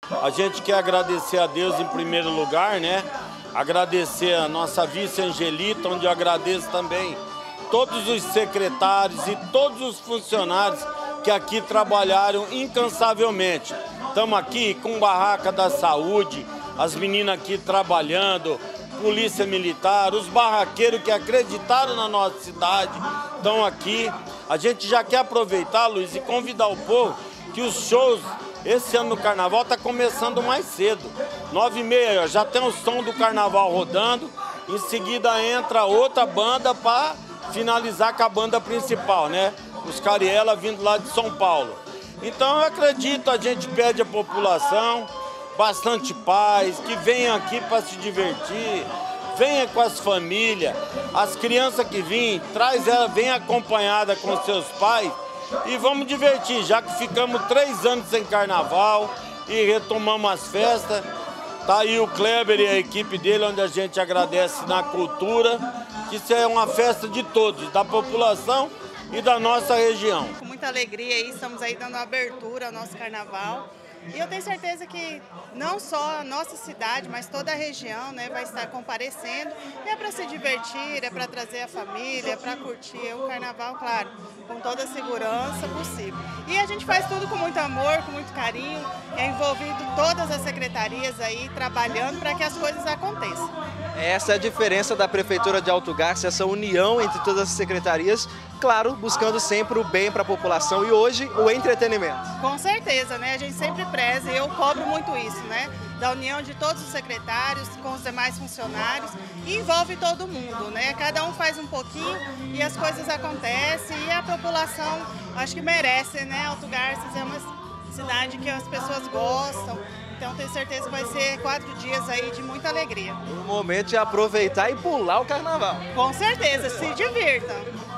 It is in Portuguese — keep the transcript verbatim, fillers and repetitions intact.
A gente quer agradecer a Deus em primeiro lugar, né? Agradecer a nossa vice Angelita, onde eu agradeço também todos os secretários e todos os funcionários que aqui trabalharam incansavelmente. Estamos aqui com Barraca da Saúde, as meninas aqui trabalhando, Polícia Militar, os barraqueiros que acreditaram na nossa cidade estão aqui. A gente já quer aproveitar, Luiz, e convidar o povo que os shows, esse ano no Carnaval, está começando mais cedo. Nove e meia, já tem o som do Carnaval rodando, em seguida entra outra banda para finalizar com a banda principal, né? Os Cariela vindo lá de São Paulo. Então eu acredito, a gente pede à população bastante paz, que venham aqui para se divertir, venha com as famílias, as crianças que vêm, traz ela, vem acompanhada com seus pais e vamos divertir, já que ficamos três anos sem carnaval e retomamos as festas. Tá aí o Kleber e a equipe dele, onde a gente agradece na cultura, que isso é uma festa de todos, da população e da nossa região. Com muita alegria aí, estamos aí dando abertura ao nosso carnaval. E eu tenho certeza que não só a nossa cidade, mas toda a região, né, vai estar comparecendo. E é para se divertir, é para trazer a família, é para curtir o carnaval, claro, com toda a segurança possível. E a gente faz tudo com muito amor, com muito carinho, é envolvido todas as secretarias aí trabalhando para que as coisas aconteçam. Essa é a diferença da Prefeitura de Alto Garça, essa união entre todas as secretarias, claro, buscando sempre o bem para a população e hoje o entretenimento. Com certeza, né? A gente sempre preza e eu cobro muito isso, né? Da união de todos os secretários com os demais funcionários e envolve todo mundo, né? Cada um faz um pouquinho e as coisas acontecem e a população acho que merece, né? Alto Garças é uma cidade que as pessoas gostam. Então tenho certeza que vai ser quatro dias aí de muita alegria. O momento de aproveitar e pular o carnaval. Com certeza, se divirtam.